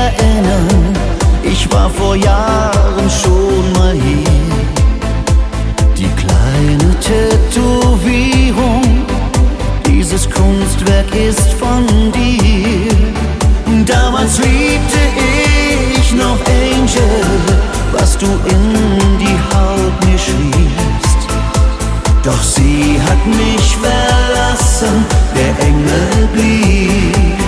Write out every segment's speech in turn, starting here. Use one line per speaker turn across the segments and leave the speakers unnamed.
erinnern, ich war vor Jahren schon mal hier. Die kleine Tätowierung, dieses Kunstwerk ist von dir. Damals liebte ich noch Angel, was du in die Haut mir schriebst. Doch sie hat mich verlassen, der Engel blieb.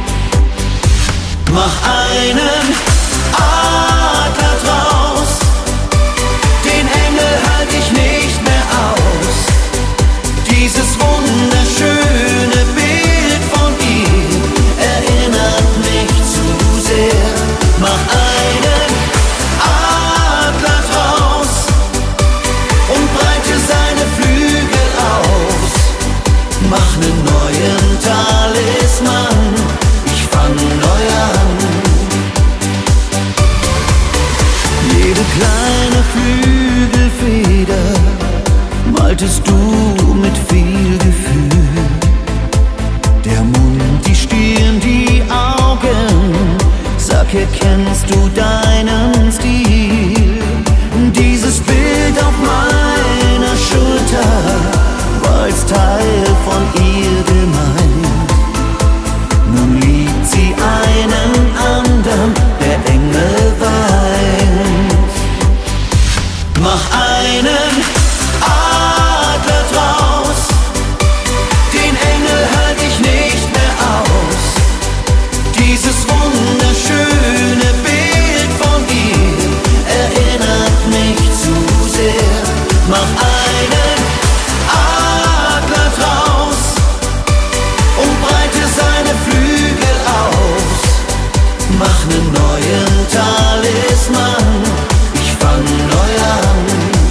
Mach einen Adler draus, den Engel halt ich nicht mehr aus. Dieses wunderschöne Bild von ihr erinnert mich zu sehr. Mach einen Adler draus und breite seine Flügel aus. Mach nen neuen Talisman, ich fang neu an. Jede kleine Flügelfeder maltest du mit viel Gefühl. Der Mund, die Stirn, die Augen, sag, erkennst du deinen Stil? Dieses Bild auf meiner Schulter war als Teil von ihr gemeint. Nun liebt sie einen anderen, der Engel weint. Mach einen Adler draus, den Engel halt ich nicht mehr aus. Dieses wunderschöne Bild von ihr erinnert mich zu sehr. Mach einen Adler draus und breite seine Flügel aus. Mach nen neuen Talisman, ich fang neu an.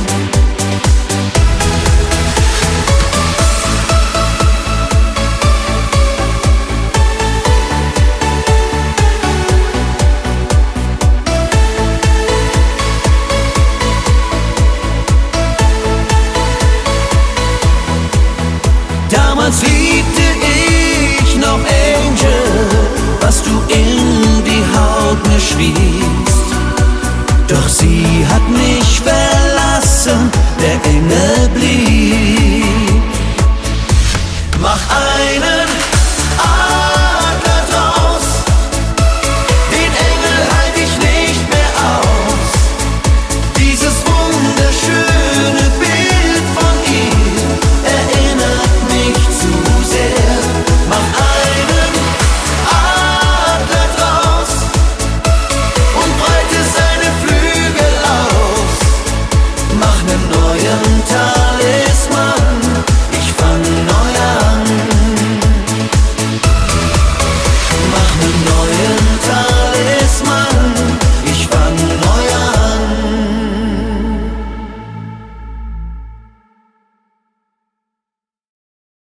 Damals liebte ich noch Angel, was du in die Haut mir schriebst. Doch sie hat mich verlassen, der Engel blieb. Mach einen Adler draus, den Engel halt ich nicht mehr aus. Dieses wunderschöne Bild von ihr erinnert mich zu sehr. Mach einen Adler draus und breite seine Flügel aus. Mach nen neuen Tag.